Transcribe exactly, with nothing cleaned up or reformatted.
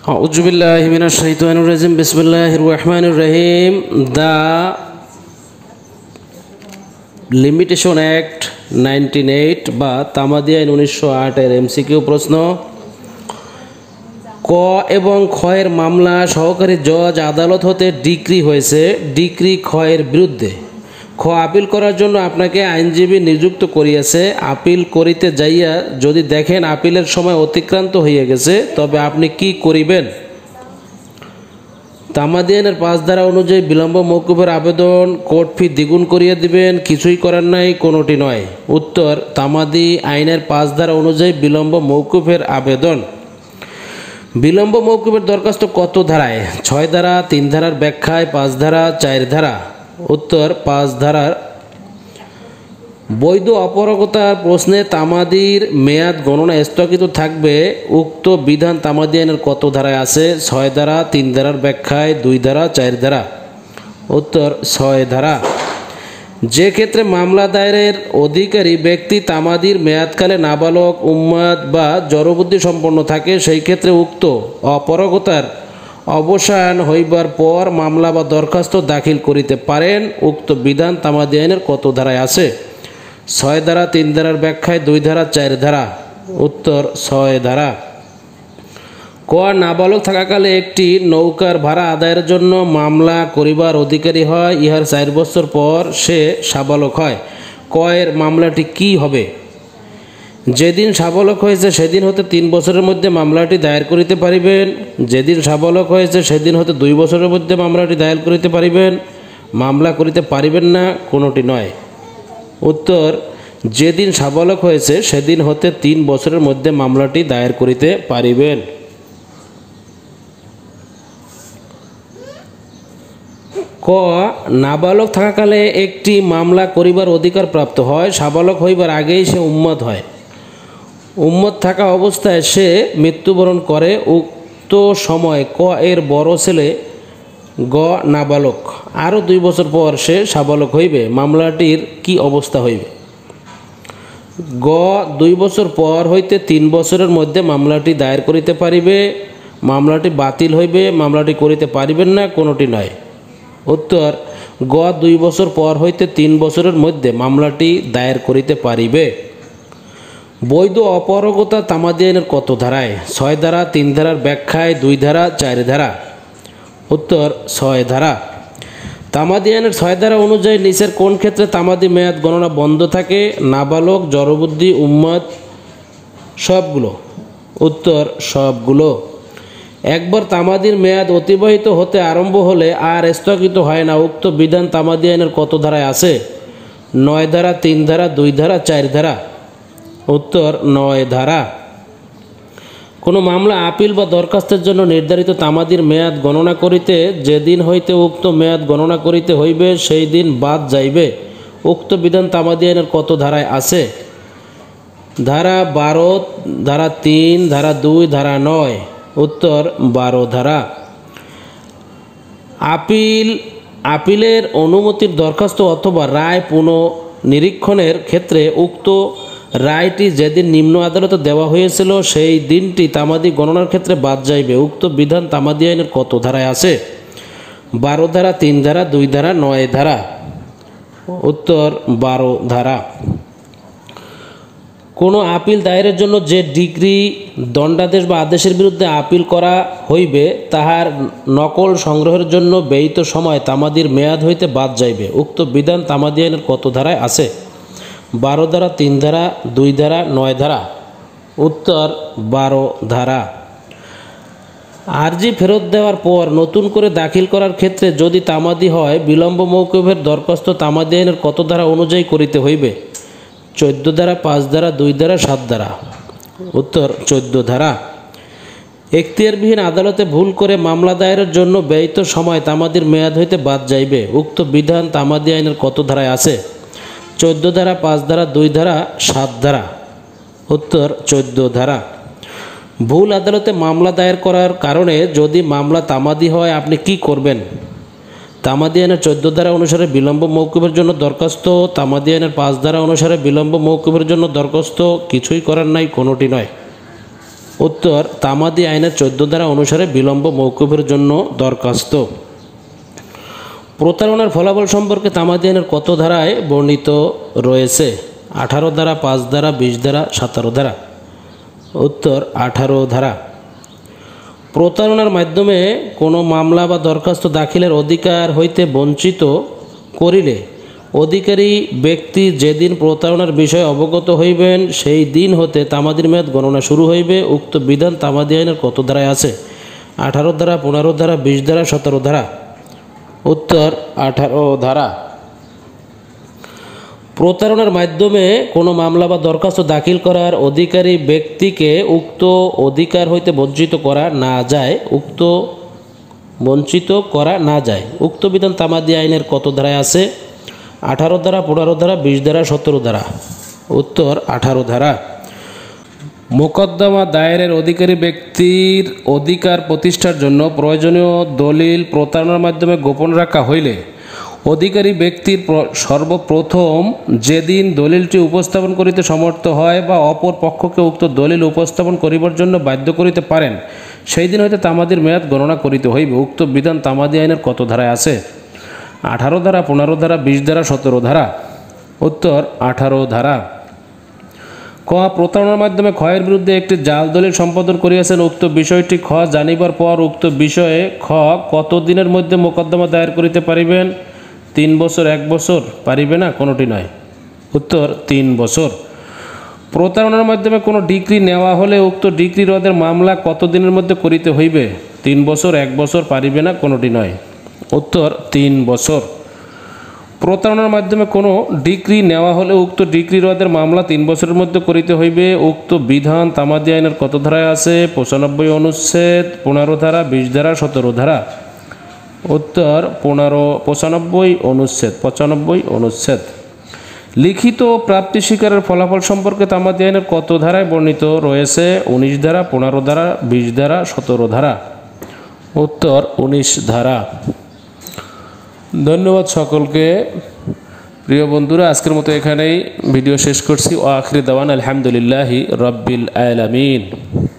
আউযুবিল্লাহি মিনাশ শাইতানির রাজিম বিসমিল্লাহির রহমানির রহিম। The limitation act nineteen eight বা তামাদি আইন উনিশশো আট এর এমসিকিউ প্রশ্ন। ক এবং ক্ষয়ের মামলা সহকারী জজ আদালত হতে ডিক্রি হয়েছে ডিক্রি ক্ষয়ের বিরুদ্ধে। খ আপিল করার জন্য আপনাকে আইনজীবী নিযুক্ত করিয়াছে। আপিল করিতে যাইয়া যদি দেখেন আপিলের সময় অতিক্রান্ত হইয়া গেছে, তবে আপনি কি করিবেন? তামাদি আইনের পাঁচ ধারা অনুযায়ী বিলম্ব মওকুফের আবেদন কোর্ট ফি দ্বিগুণ করিয়া দিবেন, কিছুই করার নাই, কোনোটি নয়। উত্তর, তামাদি আইনের পাঁচ ধারা অনুযায়ী বিলম্ব মওকুফের আবেদন। বিলম্ব মওকুফের দরখাস্ত কত ধারায়? ছয় ধারা, তিন ধারার ব্যাখ্যায়, পাঁচ ধারা, চার ধারা। উত্তর, পাঁচ ধারার। বৈধ অপারগতার প্রশ্নে তামাদির মেয়াদ গণনা স্থগিত থাকবে উক্ত বিধান তামাদি আইনের কত ধারায় আছে? ছয় ধারা, তিন ধারার ব্যাখ্যায়, দুই ধারা, চার ধারা। উত্তর, ছয় ধারা। যে ক্ষেত্রে মামলা দায়েরের অধিকারী ব্যক্তি তামাদির মেয়াদকালে নাবালক, উম্মাদ বা জড়বুদ্ধি সম্পন্ন থাকে, সেই ক্ষেত্রে উক্ত অপারগতার অবসান হইবার পর মামলা বা দরখাস্ত দাখিল করিতে পারেন। উক্ত বিধান তামাদি আইনের কত ধারায় আছে? ছয় ধারা, তিন ধারার ব্যাখ্যায়, দুই ধারা, চার ধারা। উত্তর, ছয় ধারা। ক নাবালক থাকাকালে একটি নৌকার ভাড়া আদায়ের জন্য মামলা করিবার অধিকারী হয়, ইহার চার বছর পর সে সাবালক হয়। ক এর মামলাটি কি হবে? যেদিন সাবালক হয়েছে সেদিন হতে তিন বছরের মধ্যে মামলাটি দায়ের করিতে পারিবেন। যেদিন সাবালক হয়েছে সেদিন হতে দুই বছরের মধ্যে মামলাটি দায়ের করিতে পারিবেন। মামলা করিতে পারিবেন না, কোনোটি নয়। উত্তর, যেদিন সাবালক হয়েছে সেদিন হতে তিন বছরের মধ্যে মামলাটি দায়ের করিতে পারিবেন। ক নাবালক থাকাকালে একটি মামলা করিবার অধিকার প্রাপ্ত হয়, সাবালক হইবার আগেই সে উম্মত হয়। উম্মত থাকা অবস্থায় সে মৃত্যুবরণ করে। উক্ত সময় ক এর বড় ছেলে গ নাবালক, আরও দুই বছর পর সে সাবালক হইবে। মামলাটির কি অবস্থা হইবে? গ দুই বছর পর হইতে তিন বছরের মধ্যে মামলাটি দায়ের করিতে পারিবে। মামলাটি বাতিল হইবে, মামলাটি করিতে পারিবেন না, কোনোটি নয়। উত্তর, গ দুই বছর পর হইতে তিন বছরের মধ্যে মামলাটি দায়ের করিতে পারিবে। বৈধ অপারগতা তামাদি আইনের কত ধারায়? ছয় ধারা, তিন ধারার ব্যাখ্যায়, দুই ধারা, চার ধারা। উত্তর, ছয় ধারা। তামাদি আইনের ছয় ধারা অনুযায়ী নিচের কোন ক্ষেত্রে তামাদি মেয়াদ গণনা বন্ধ থাকে? নাবালক, জড়বুদ্ধি, উম্মাদ, সবগুলো। উত্তর, সবগুলো। একবার তামাদির মেয়াদ অতিবাহিত হতে আরম্ভ হলে আর স্থগিত হয় না। উক্ত বিধান তামাদি আইনের কত ধারায় আছে? নয় ধারা, তিন ধারা, দুই ধারা, চার ধারা। উত্তর, নয় ধারা। কোনো মামলা আপিল বা দরখাস্তের জন্য নির্ধারিত তামাদির মেয়াদ গণনা করিতে যেদিন হইতে উক্ত মেয়াদ গণনা করিতে হইবে সেই দিন বাদ যাইবে। উক্ত বিধান তামাদি আইনের কত ধারায় আছে? ধারা বারো, ধারা তিন, ধারা দুই, ধারা নয়। উত্তর, বারো ধারা। আপিল আপিলের অনুমতির দরখাস্ত অথবা রায় পুনঃনিরীক্ষণের ক্ষেত্রে উক্ত রায়টি যেদিন নিম্ন আদালতে দেওয়া হয়েছিল সেই দিনটি তামাদি গণনার ক্ষেত্রে বাদ যাইবে। উক্ত বিধান তামাদি আইনের কত ধারায় আছে? বারো ধারা, তিন ধারা, দুই ধারা, নয় ধারা। উত্তর, বারো ধারা। কোনো আপিল দায়েরের জন্য যে ডিক্রি, দণ্ডাদেশ বা আদেশের বিরুদ্ধে আপিল করা হইবে তাহার নকল সংগ্রহের জন্য ব্যয়িত সময় তামাদির মেয়াদ হইতে বাদ যাইবে। উক্ত বিধান তামাদি আইনের কত ধারায় আছে? বারো ধারা, তিন ধারা, দুই ধারা, নয় ধারা। উত্তর, বারো ধারা। আর্জি ফেরত দেওয়ার পর নতুন করে দাখিল করার ক্ষেত্রে যদি তামাদি হয়, বিলম্ব মওকুফের দরখাস্ত তামাদি আইনের কত ধারা অনুযায়ী করিতে হইবে? চোদ্দ ধারা, পাঁচ ধারা, দুই ধারা, সাত ধারা। উত্তর, চোদ্দ ধারা। এখতিয়ারবিহীন আদালতে ভুল করে মামলা দায়েরের জন্য ব্যয়িত সময় তামাদির মেয়াদ হইতে বাদ যাইবে। উক্ত বিধান তামাদি আইনের কত ধারায় আছে? চোদ্দ ধারা, পাঁচ ধারা, দুই ধারা, সাত ধারা। উত্তর, চোদ্দ ধারা। ভুল আদালতে মামলা দায়ের করার কারণে যদি মামলা তামাদি হয় আপনি কি করবেন? তামাদি আইনের চোদ্দ ধারা অনুসারে বিলম্ব মওকুফের জন্য দরখাস্ত, তামাদি আইনের পাঁচ ধারা অনুসারে বিলম্ব মওকুফের জন্য দরখাস্ত, কিছুই করার নাই, কোনোটি নয়। উত্তর তামাদি আইনের চোদ্দ ধারা অনুসারে বিলম্ব মওকুফের জন্য দরখাস্ত। প্রতারণার ফলাফল সম্পর্কে তামাদি আইনের কত ধারায় বর্ণিত রয়েছে? আঠারো ধারা, পাঁচ ধারা, বিশ ধারা, সতেরো ধারা। উত্তর আঠারো ধারা। প্রতারণার মাধ্যমে কোনো মামলা বা দরখাস্ত দাখিলের অধিকার হইতে বঞ্চিত করিলে অধিকারী ব্যক্তি যেদিন প্রতারণার বিষয়ে অবগত হইবেন সেই দিন হতে তামাদির মেয়াদ গণনা শুরু হইবে। উক্ত বিধান তামাদি আইনের কত ধারায় আছে? আঠারো ধারা, পনেরো ধারা, বিশ ধারা, সতেরো ধারা। উত্তর আঠারো ধারা। প্রতারণার মাধ্যমে কোনো মামলা বা দরখাস্ত দাখিল করার অধিকারী ব্যক্তিকে উক্ত অধিকার হইতে বঞ্চিত করা না যায় উক্ত বঞ্চিত করা না যায় উক্ত বিধান তামাদি আইনের কত ধারায় আছে? আঠারো ধারা, পনেরো ধারা, বিশ ধারা, সতেরো ধারা। উত্তর আঠারো ধারা। মোকদ্দমা দায়েরের অধিকারী ব্যক্তির অধিকার প্রতিষ্ঠার জন্য প্রয়োজনীয় দলিল প্রতারণার মাধ্যমে গোপন রাখা হইলে অধিকারী ব্যক্তির সর্বপ্রথম যেদিন দলিলটি উপস্থাপন করিতে সমর্থ হয় বা অপর পক্ষকে উক্ত দলিল উপস্থাপন করিবার জন্য বাধ্য করিতে পারেন সেই দিন হইতে তামাদির মেয়াদ গণনা করিতে হইবে। উক্ত বিধান তামাদি আইনের কত ধারায় আছে? আঠারো ধারা, পনেরো ধারা, বিশ ধারা, সতেরো ধারা। উত্তর আঠারো ধারা। ক প্রতারণার মাধ্যমে ক্ষয়ের বিরুদ্ধে একটি জাল দলিল সম্পাদন করিয়াছেন উক্ত বিষয়টি খ জানিবার পর উক্ত বিষয়ে খ কত দিনের মধ্যে মোকদ্দমা দায়ের করিতে পারিবেন? তিন বছর, এক বছর? পারিবে না, কোনোটি নয়। উত্তর তিন বছর। প্রতারণার মাধ্যমে কোনো ডিক্রি নেওয়া হলে উক্ত ডিক্রি রদের মামলা কত দিনের মধ্যে করিতে হইবে? তিন বছর, এক বছর? পারিবে না, কোনোটি নয়। উত্তর তিন বছর। প্রতারণার মাধ্যমে কোনো ডিক্রি নেওয়া হলে উক্ত ডিক্রি রদের মামলা তিন বছরের মধ্যে করিতে হইবে। উক্ত বিধান তামাদি আইনের কত ধারায় আছে? পঁচানব্বই অনুচ্ছেদ, পনেরো ধারা, বিশ ধারা, সতেরো ধারা। উত্তর পনেরো পঁচানব্বই অনুচ্ছেদ পঁচানব্বই অনুচ্ছেদ। লিখিত প্রাপ্তি স্বীকারের ফলাফল সম্পর্কে তামাদি আইনের কত ধারায় বর্ণিত রয়েছে? উনিশ ধারা, পনেরো ধারা, বিশ ধারা, সতেরো ধারা। উত্তর উনিশ ধারা। ধন্যবাদ সকলকে। প্রিয় বন্ধুরা, আজকের মতো এখানেই ভিডিও শেষ করছি। ও আখিরি দাওয়ান আলহামদুলিল্লাহি রাব্বিল আলামিন।